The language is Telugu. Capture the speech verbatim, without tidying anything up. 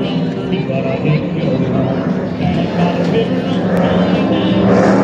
See what I think you're doing. Stand by the river, I'm